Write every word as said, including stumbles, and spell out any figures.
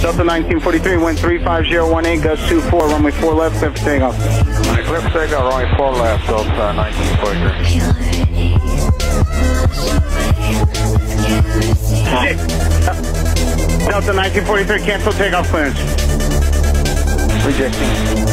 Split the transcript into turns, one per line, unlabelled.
Delta nineteen forty-three, wind three five zero one eight, gust two four, runway four left, clear for takeoff.
Alright, clear for takeoff, runway four left, Delta nineteen forty-three.
Delta nineteen forty-three, cancel takeoff clearance.
Rejecting.